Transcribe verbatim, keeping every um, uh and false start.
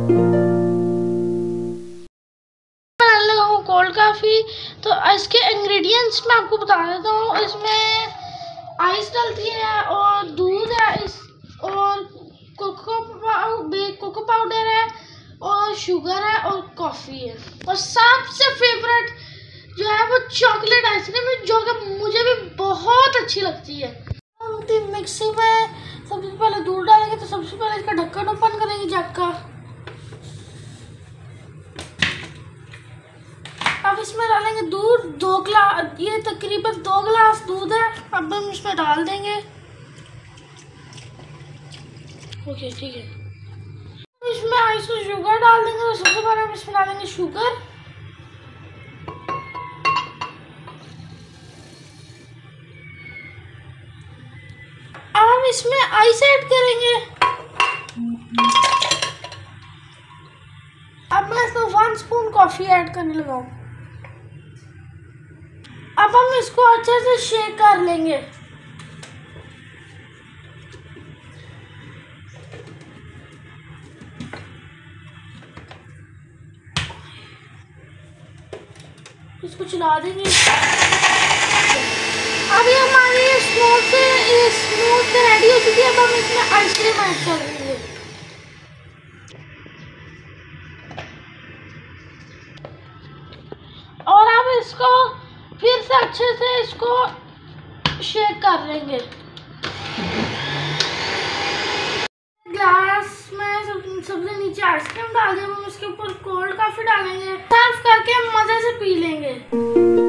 बनाने लगा हूँ कोल्ड कॉफ़ी। तो इसके इंग्रेडिएंट्स मैं आपको बता देता हूँ। इसमें आइस डलती है और दूध है इस और कोको पाउडर कोको पाउडर है और शुगर है और कॉफ़ी है और सबसे फेवरेट जो है वो चॉकलेट आइसक्रीम है, जो कि मुझे भी बहुत अच्छी लगती है। हम मिक्सी में सबसे पहले दूध डालेंगे। तो सबसे पहले इसका ढक्कन ओपन करेंगे जग का। अब इसमें डालेंगे दूध, दो गिलास, ये तकरीबन दो गिलास दूध है। अब हम इसमें डाल देंगे। ओके ठीक है। इसमें आइस और शुगर डाल देंगे। तो सबसे पहले हम इसमें डालेंगे शुगर। अब हम इसमें आइस ऐड करेंगे। अब मैं इसमें वन स्पून कॉफी ऐड करने लगा हूँ। अब हम इसको अच्छे से शेक कर लेंगे। इसको चला देंगे। अभी हमारी स्मूथ से स्मूथ रेडी हो चुकी है। अब हम इसमें आइसक्रीम ऐड कर देंगे। और अब इसको फिर से अच्छे से इसको शेक कर लेंगे। ग्लास में सब सबसे नीचे आइसक्रीम डाल देंगे। हम इसके ऊपर कोल्ड कॉफी डालेंगे। सर्व करके मजे से पी लेंगे।